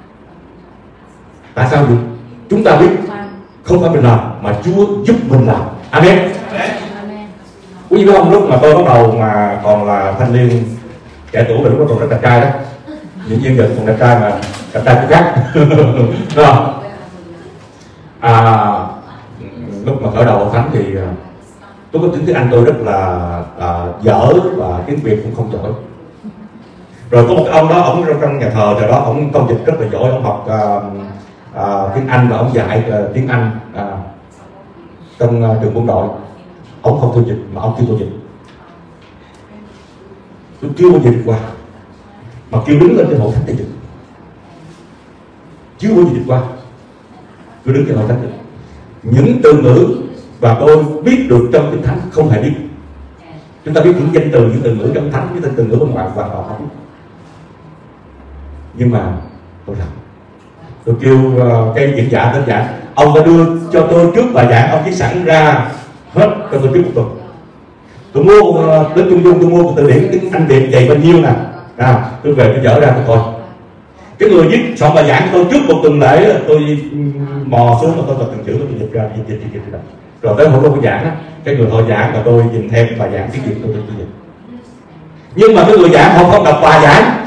Tại sao vậy? Chúng ta biết không phải mình làm mà Chúa giúp mình làm. Amen. Quý vị biết không, lúc mà tôi bắt đầu mà còn là thanh niên trẻ tuổi, mà lúc đó còn rất đẹp trai đó, những nhiên giờ còn đẹp trai mà đẹp trai cũng khác. Đúng không? À, lúc mà khởi đầu hội thánh thì tôi có tiếng tiếng Anh tôi rất là à, dở và tiếng Việt cũng không giỏi. Rồi có một cái ông đó, ông trong nhà thờ rồi đó, ông công dịch rất là giỏi, ông học à, à, tiếng Anh và ông dạy à, tiếng Anh à, trong à, trường quân đội. Ông không theo dịch mà ông kêu tôi dịch. Tôi chưa bao giờ dịch qua, mà kêu đứng lên trên hội thánh để dịch, chưa bao giờ dịch qua. Tôi đứng trên hội thánh dịch những từ ngữ và tôi biết được trong Kinh Thánh không hề biết. Chúng ta biết những danh từ, những từ ngữ trong Thánh, những từ ngữ bên ngoài và họ không biết. Nhưng mà tôi làm, tôi kêu uh, cái diễn giả đến giảng, ông đã đưa cho tôi trước bài giảng, ông chỉ sẵn ra hết cho tôi trước một tuần. Tôi mua uh, đến Trung Dung, tôi mua một từ điển tiếng Anh Việt dày bao nhiêu nè, à, tôi về tôi dở ra tôi coi. Cái người viết soạn bài giảng tôi trước một tuần lễ, tôi mò xuống mà tôi từng chữ tôi dịch ra, dịch dịch dịch dịch. Rồi tới hôm đó tôi giảng á, cái người họ giảng và tôi nhìn thêm bài giảng tiếng Việt tôi tôi dịch. Nhưng mà cái người giảng họ không đọc bài giảng.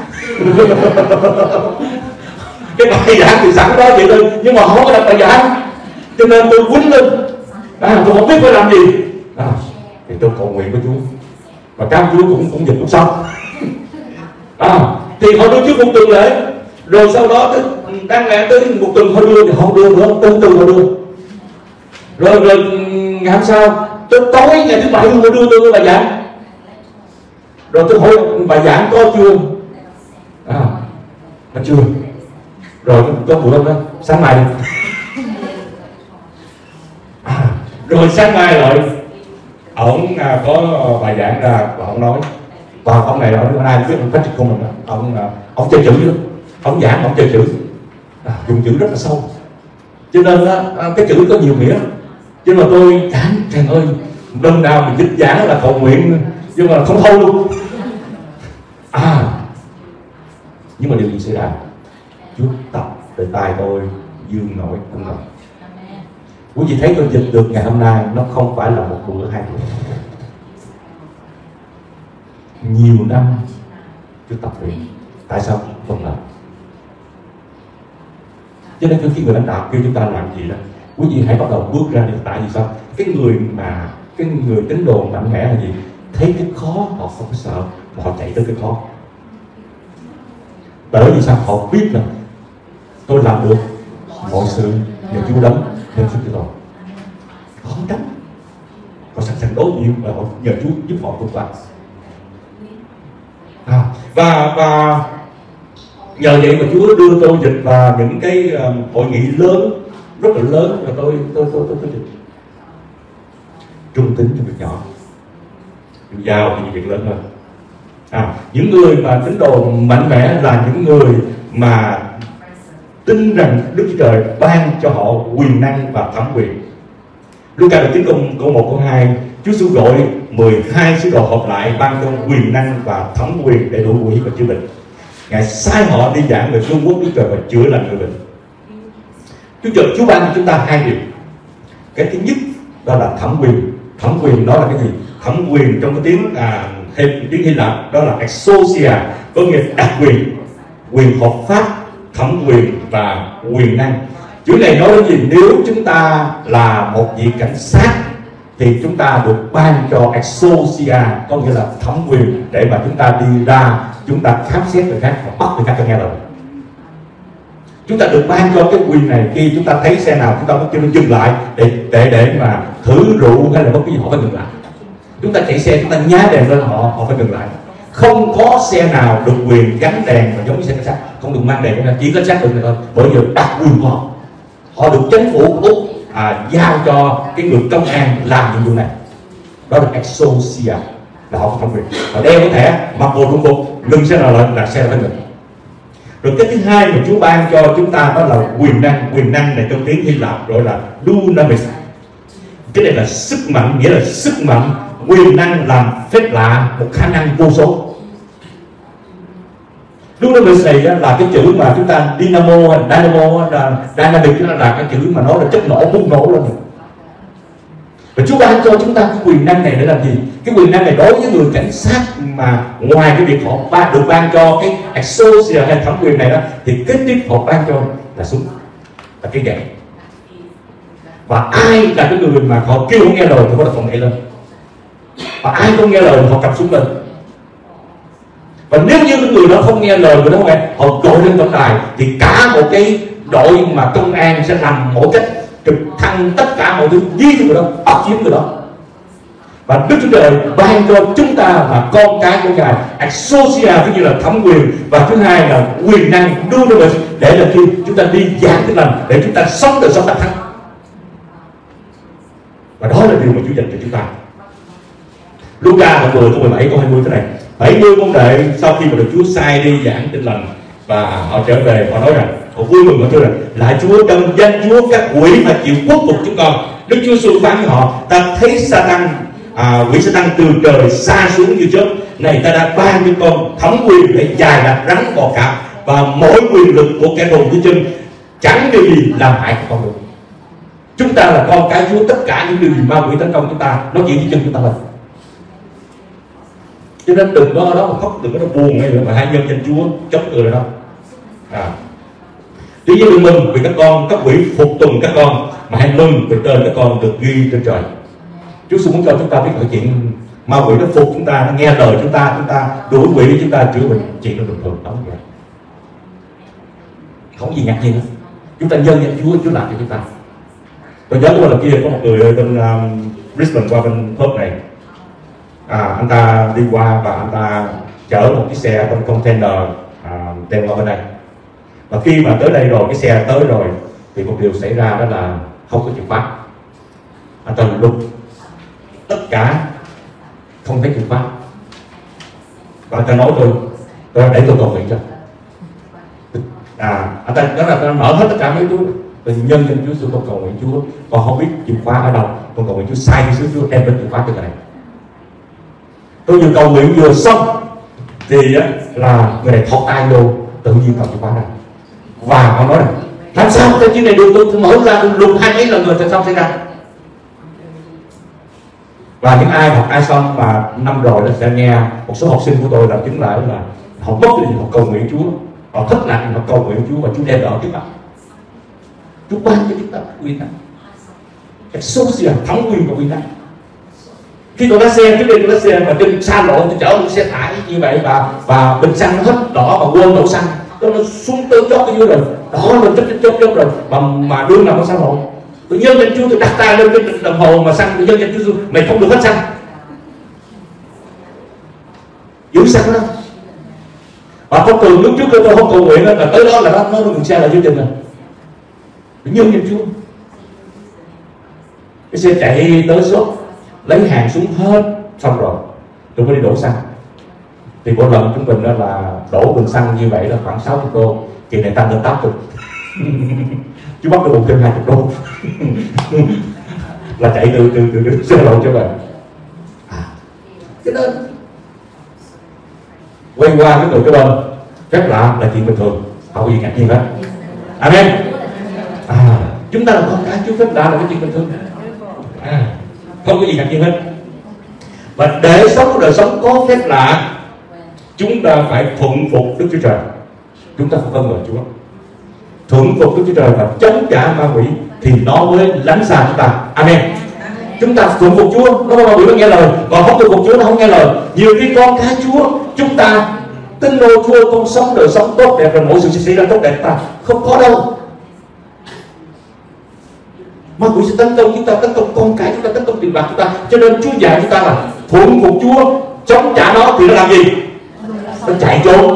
Cái bài giảng thì sẵn đó vậy thôi, nhưng mà họ không có đọc bài giảng, cho nên tôi quýnh lên, à, tôi không biết phải làm gì, à, thì tôi cầu nguyện với Chúa và các Chúa cũng cũng dịch lúc xong. À, thì họ đưa trước một tuần lễ, rồi sau đó đang ngày tới một tuần họ đưa thì họ đưa nữa, từ từ họ đưa, rồi rồi ngày hôm sau tới tối ngày thứ bảy họ đưa tôi bài giảng, rồi tôi hỏi bài giảng có chưa, à, nó chưa, rồi có buổi hôm đó sáng mai, à, rồi sáng mai lại ông à, có bài giảng ra và ông nói, và ông này ông ai biết ông phát triển không mình đó, ông ông chơi chữ lắm, ông giảng ông chơi chữ, à, dùng chữ rất là sâu, cho nên á, cái chữ có nhiều nghĩa, chứ mà tôi chán trời ơi, lần nào mình dịch giảng là cầu nguyện nhưng mà không thôi luôn. À, nhưng mà điều gì xảy ra? Chúa tập từ tay tôi dương nổi tâm lòng. Quý vị thấy tôi dịch được ngày hôm nay, nó không phải là một bữa hai bữa, nhiều năm Chúa tập luyện. Tại sao không làm? Cho nên khi người lãnh đạo kêu chúng ta làm gì đó, quý vị hãy bắt đầu bước ra đi. Tại vì sao? Cái người mà cái người tín đồ mạnh mẽ là gì? Thấy cái khó họ không có sợ, mà họ chạy tới cái khó. Bởi vì sao? Họ biết là tôi làm được mọi sự nhờ Chúa đấng thêm sức cho tôi. Họ không tránh, họ sẵn sàng đối diện và họ nhờ Chúa giúp họ vượt qua. À, và và nhờ vậy mà Chúa đưa tôi dịch vào những cái uh, hội nghị lớn, rất là lớn, và tôi tôi tôi tôi, tôi dịch trung tính cho việc nhỏ, giao thì việc lớn hơn. À, những người mà tín đồ mạnh mẽ là những người mà tin rằng Đức Chúa Trời ban cho họ quyền năng và thẩm quyền. Luca được tiếng câu, câu một câu hai, Chúa xua gọi mười hai sứ đồ họp lại, ban cho quyền năng và thẩm quyền để đuổi quỷ và chữa bệnh. Ngài sai họ đi giảng về vương quốc Đức Trời và chữa lành người bệnh. Chúa Trời Chúa ban cho chúng ta hai điều. Cái thứ nhất đó là thẩm quyền. Thẩm quyền đó là cái gì? Thẩm quyền trong cái tiếng à, thêm tiếng Hy Lạp đó là exousia, có nghĩa đặc quyền, quyền hợp pháp thẩm quyền và quyền năng. Chữ này nói đến gì? Nếu chúng ta là một vị cảnh sát thì chúng ta được ban cho exousia, có nghĩa là thẩm quyền để mà chúng ta đi ra, chúng ta khám xét người khác và bắt người khác cho nghe lời. Chúng ta được ban cho cái quyền này, khi chúng ta thấy xe nào chúng ta mới dừng lại để để để mà thử rượu hay là bất cứ gì họ phải dừng lại. Chúng ta chạy xe chúng ta nhá đèn lên họ họ phải dừng lại. Không có xe nào được quyền gắn đèn mà giống như xe cảnh sát, không được mang đèn ra, chỉ cảnh sát được này thôi. Bởi vì đặc quyền của họ, họ được chính phủ Úc à, giao cho cái người công an làm nhiệm vụ này. Đó là exousia, là họ có thẩm quyền. Họ đeo cái thẻ, mặc bộ đồng phục, ngừng xe nào lệnh là xe phải ngừng. Rồi cái thứ hai mà Chúa ban cho chúng ta đó là quyền năng. Quyền năng này trong tiếng Hy Lạp gọi là dunamis. Cái này là sức mạnh, nghĩa là sức mạnh, quyền năng làm phép lạ, một khả năng vô số. Dunamis này là cái chữ mà chúng ta dynamo, dynamo, dynamic là cái chữ mà nó là chất nổ, bùng nổ lên. Và Chúa ban cho chúng ta cái quyền năng này để làm gì? Cái quyền năng này đối với người cảnh sát mà ngoài cái việc họ ban, được ban cho cái exousia hay thẩm quyền này đó, thì kế tiếp họ ban cho là súng, là cái gậy. Và ai là cái người mà họ kêu không nghe lời thì họ đặt phòng gậy lên. Và ai không nghe lời họ cầm súng lên. Và nếu như cái người đó không nghe lời, người đó không nghe, họ gọi lên tổng đài thì cả một cái đội mà công an sẽ làm mỗi cách trực thăng tất cả mọi thứ giết người đó, bắt chiếm người đó. Và Đức Chúa Trời ban cho chúng ta là con cái của Ngài exousia, thứ như là thẩm quyền, và thứ hai là quyền năng dunamis, để là khi chúng ta đi giảng tin lành, để chúng ta sống đời sống đắc thắng. Và đó là điều mà Chúa dành cho chúng ta. Luca đoạn mười câu mười bảy câu hai mươi thế này: bảy mươi môn đệ sau khi mà được Chúa sai đi giảng tin lành và họ trở về, họ nói rằng họ vui mừng, họ thưa rằng lại Chúa trong danh Chúa các quỷ phải chịu khuất phục chúng con. Đức Chúa Giêsu phán với họ: ta thấy Sa-tan, à, quỷ Sa-tan từ trời xa xuống như chớp, này ta đã ban cho con thẩm quyền để dài đặt rắn bò cạp và mỗi quyền lực của kẻ thù dưới chân, chẳng điều gì làm hại con được. Chúng ta là con cái Chúa, tất cả những điều gì ma quỷ tấn công chúng ta, nó chỉ dưới chân chúng ta thôi. Cho nên đừng có ở đó mà khóc, đừng có đó buồn hay là mà hãy nhân danh Chúa chống người đó. À. Tuy nhiên đừng mừng vì các con, các quỷ phục tùng các con, mà hãy mừng vì tên các con được ghi trên trời. Chúa Giêsu muốn cho chúng ta biết mọi chuyện ma quỷ nó phục chúng ta, nó nghe lời chúng ta, chúng ta đuổi quỷ chúng ta chữa bệnh, chuyện nó bình thường đó vậy. Không gì ngạc nhiên hết. Chúng ta nhân danh Chúa, Chúa làm cho chúng ta. Tôi nhớ có lần kia có một người bên um, Brisbane qua bên Perth này. À, anh ta đi qua và anh ta chở một cái xe trong container à, đem qua bên đây. Và khi mà tới đây rồi, cái xe tới rồi thì một điều xảy ra đó là không có chìa khóa. Anh ta lục tất cả, không thấy chìa khóa. Và anh ta nói tôi, tôi để tôi cầu nguyện cho. À, anh ta nói là ta mở hết tất cả mấy túi. Tôi nhân danh Chúa, tôi cầu nguyện Chúa, còn không biết chìa khóa ở đâu, tôi cầu nguyện Chúa sai cái Chúa đem đến chìa khóa cho cái này. Tôi vừa cầu nguyện vừa xong thì á, là người này thọt tay vô, tự nhiên cầm chìa khóa ra. Và họ nói là làm sao cái chuyện này được, tôi mở ra lục hai mấy lần rồi tại sao xảy ra. Và những ai học ai xong mà năm rồi nó sẽ nghe một số học sinh của tôi làm chứng lại là họ mất cái gì họ cầu nguyện Chúa, họ thất lạc họ cầu nguyện Chúa và Chúa đem đỡ trước mặt. Chúa ban cho chúng ta quyền năng, exousia, thẩm quyền và quyền năng. Khi tôi lái xe, trước đây tôi lái xe mà trên xa lộ tôi chở một xe tải như vậy và và bình xăng nó hết đỏ và quên đổ xăng, tôi nó xuống tới chót ở dưới rồi, đỏ lên chớp chớp chớp rồi mà mà đương nào có xa lộ. Tôi nhân danh Chúa, tôi đặt tay lên cái đồng hồ mà xăng, tôi nhân danh Chúa, mày không được hết xăng, giữ xăng đó. Và thông thường lúc trước tôi không cầu nguyện là tới đó là nó nó ngừng xe lại chương trình rồi. Nhưng nhân Chúa, cái xe chạy tới shop lấy hàng xuống hết xong rồi tôi mới đi đổ xăng. Thì mỗi lần chúng mình đó là đổ bình xăng như vậy là khoảng sáu mươi đô, kỳ này tăng lên tám mươi. Chú bắt được một thêm hai mươi đô. Là chạy từ từ từ, từ xe lộ cho về. À, cho nên quay qua cái người cái bên rất lạ là chuyện bình thường, không có gì ngạc nhiên hết. Amen. À, chúng ta là con cái Chúa, phép lạ là cái chuyện bình thường. À, không có gì ngạc nhiên hết. Và để sống một đời sống có phép lạ, chúng ta phải thuận phục Đức Chúa Trời. Chúng ta phải vâng lời Chúa. thuận phục Đức Chúa Trời và chống trả ma quỷ thì nó mới lánh xa chúng ta. Amen. Chúng ta thuận phục Chúa, nó ma quỷ nó nghe lời, còn không thuận phục Chúa nó không nghe lời. Nhiều khi con cái Chúa, chúng ta tin đồ Chúa, con sống đời sống tốt đẹp rồi mọi sự sẽ xảy ra tốt đẹp, ta không có đâu. Ma quỷ sẽ tấn công chúng ta, tấn công con cái chúng ta, tấn công tiền bạc chúng ta. Cho nên Chúa dạy chúng ta là thuận phục Chúa, chống trả nó thì nó làm gì? Nó chạy trốn.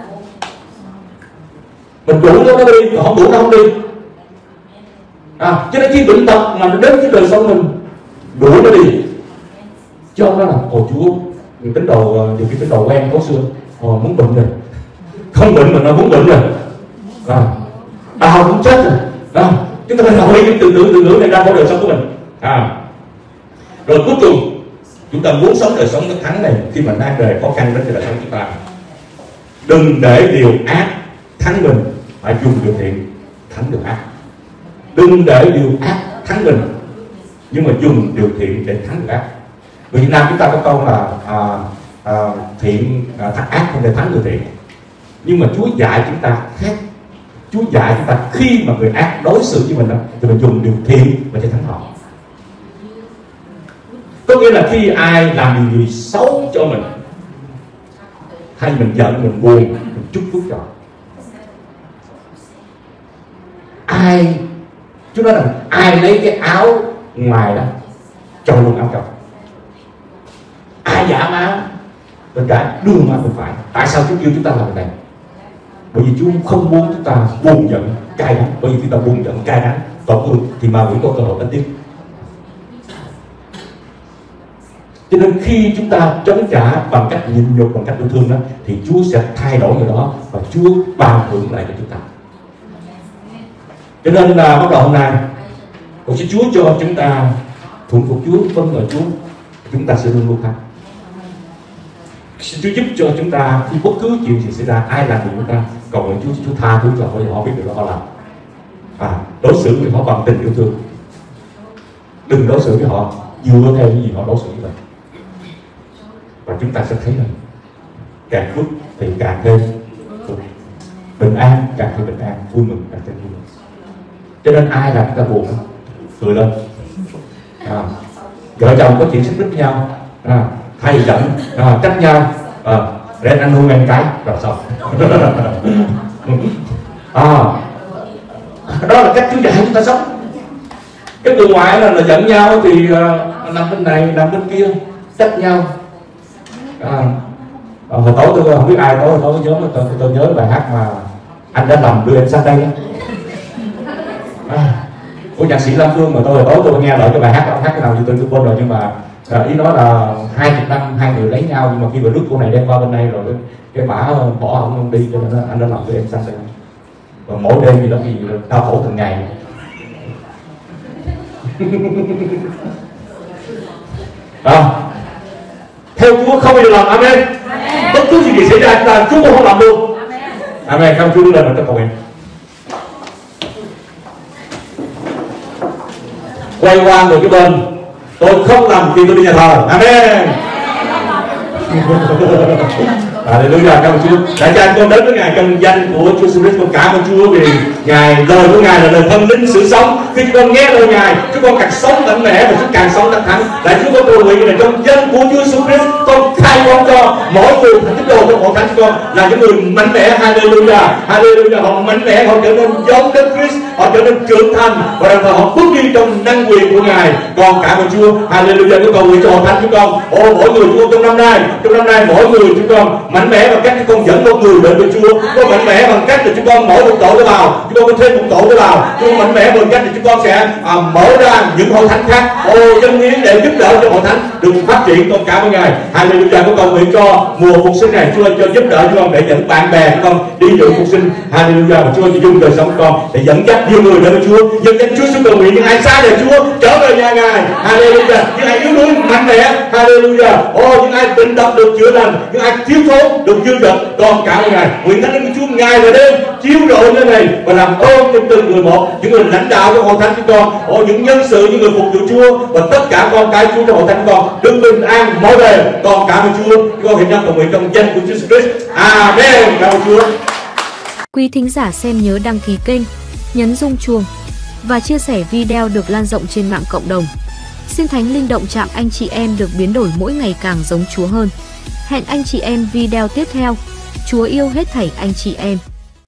Mình đủ nó nó đi, còn không đủ nó không đi. À, cho nên khi bệnh tật mà nó đến cái đời sống mình, đuổi nó đi. Chứ không đó là ồ Chúa, những tín đồ, nhiều cái tín đồ quen có xưa, ồ muốn bệnh rồi, không bệnh mà nó muốn bệnh rồi, à, đau cũng chết rồi. À, chúng ta phải đổi cái từ từ từ ngữ này ra khỏi đời sống của mình. À, rồi cuối cùng chúng ta muốn sống đời sống cái thắng này khi mà đang đời khó khăn đến cái đời sống của chúng ta, đừng để điều ác thắng mình, phải dùng điều thiện thắng điều ác. Đừng để điều ác thắng mình, nhưng mà dùng điều thiện để thắng điều ác. Người Việt Nam chúng ta có câu là à, à, thiện à, thắng ác không thể thắng điều thiện. Nhưng mà Chúa dạy chúng ta khác. Chúa dạy chúng ta khi mà người ác đối xử với mình đó, thì mình dùng điều thiện mà để thắng họ. Có nghĩa là khi ai làm điều gì xấu cho mình, hay mình giận, mình buồn, mình chúc phước cho. Ai, Chúa nói rằng ai lấy cái áo ngoài đó cho luôn áo trong, ai giả áo bên trái đưa qua bên phải. Tại sao Chúa kêu chúng ta làm cái này? Bởi vì Chúa không muốn chúng ta buồn giận cay đắng. Bởi vì chúng ta buồn giận cay đắng tổn thương thì ma quỷ có cơ hội đánh tiếp. Cho nên khi chúng ta chống trả bằng cách nhịn nhục, bằng cách yêu thương đó, thì Chúa sẽ thay đổi điều đó và Chúa ban thưởng lại cho chúng ta. Cho nên là bắt đầu hôm nay, cầu xin Chúa cho chúng ta thuận phục Chúa, vâng lời Chúa, chúng ta sẽ luôn luôn thắng. Xin Chúa giúp cho chúng ta khi bất cứ chuyện gì xảy ra, ai làm gì chúng ta cầu nguyện Chúa, Chúa tha thứ cho họ, họ biết được đó họ làm. À, đối xử với họ bằng tình yêu thương. Đừng đối xử với họ dựa theo những gì họ đối xử với mình. Và chúng ta sẽ thấy rằng càng phước thì càng thêm bình an, càng thêm bình an, vui mừng càng thêm vui mừng. Cho nên ai làm chúng ta buồn cười lên. À, vợ chồng có chuyện xích mích nhau, à, thầy giận, à, trách nhau, à, để anh nuôi em cái rồi xong. À, đó là cách Chúa dạy chúng ta sống. Cái người ngoại là, là giận nhau thì uh, nằm bên này, nằm bên kia, trách nhau. À, hồi tối tôi không biết ai tối tối nhớ tôi, tôi nhớ bài hát mà anh đã lầm đưa em sang đây. À, của nhạc sĩ Lâm Phương mà tôi hồi tối tôi nghe lại cái bài hát đó, hát cái nào thì tôi quên rồi, nhưng mà à, ý nói là hai chục năm hai người lấy nhau, nhưng mà khi mà rước cô này đem qua bên đây rồi cái, cái bả bỏ không, không đi, cho nên anh đã làm đưa em sang đây. Và mỗi đêm gì đó thì đau khổ từng ngày. À, theo Chúa không bao giờ làm. Amen. Bất cứ gì xảy ra chúng ta Chúa cũng không làm luôn. Amen. Không Chúa đứng lên và ta cầu nguyện. Quay qua người cái bên, tôi không làm khi tôi đi nhà thờ. Amen. Hallelujah, cảm ơn Chúa. Đại cha con đến với Ngài trong danh của Chúa Jesus Christ, con cảm ơn Chúa vì Ngài, lời của Ngài là lời tâm linh sự sống. Khi chúng con nghe lời Ngài, chúng con càng sống mạnh mẽ và chúng càng sống đắc thắng. Đại Chúa con cầu nguyện là trong danh của Chúa Jesus Christ, con khai quang cho mỗi người thành tín đồ trong hội thánh của con là những người mạnh mẽ. Hallelujah, Hallelujah, họ mạnh mẽ, họ trở nên giống đến Christ, họ trở nên trưởng thành và đồng thời họ bước đi trong năng quyền của Ngài. Con cảm ơn Chúa. Hallelujah, con cầu nguyện cho hội thánh chúng con. Ô mỗi người chúng con trong năm nay, trong năm nay mỗi người chúng con mạnh mẽ bằng cách chúng con dẫn con người đến với Chúa. Con mạnh mẽ bằng cách là chúng con mỗi một tổ tế bào, chúng con có thêm một tổ tế bào. Chúng con mạnh mẽ bằng cách là chúng con sẽ à, mở ra những hội thánh khác. Ô dân hiến để giúp đỡ cho hội thánh được phát triển. Con cảm ơn Ngài. Hallelujah, con cầu nguyện cho mùa phục sinh này Chúa cho giúp đỡ chúng con để dẫn bạn bè chúng con đi dự phục sinh. Hallelujah, và Chúa cho dùng đời sống con để dẫn dắt nhiều người đến với Chúa. Dân danh Chúa xin cầu nguyện những ai xa đời Chúa trở về nhà Ngài. Hallelujah, những ai yếu đuối mạnh mẽ. Hallelujah, ô những ai bệnh tật được chữa lành, những ai thiếu thốn được dư dật. Con cảm ơn Ngài. Nguyện thánh linh của Chúa ngày và đêm chiếu rọi nơi này và làm ơn cho từng người một, những người lãnh đạo trong hội thánh của con, ô những nhân sự, những người phục vụ Chúa và tất cả con cái Chúa trong hội thánh của con được bình an mỗi về. Con cảm ơn Chúa. Con hiện nhân cầu nguyện trong danh của Jesus Christ. Amen. Cảm ơn Chúa. Quý thính giả xem nhớ đăng ký kênh nhấn rung chuông và chia sẻ video được lan rộng trên mạng cộng đồng. Xin Thánh Linh động chạm anh chị em được biến đổi mỗi ngày càng giống Chúa hơn. Hẹn anh chị em video tiếp theo. Chúa yêu hết thảy anh chị em.